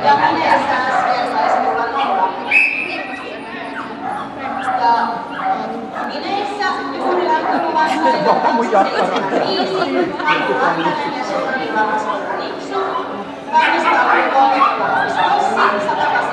Ja Mineessä äsken taisi tulla 0. Ja Mineessä juuri lähtöön vastaan 75, Hannu Rantanen ja Sirani Varasolta Nipsu. Valmistautuu 3 Tossi, 100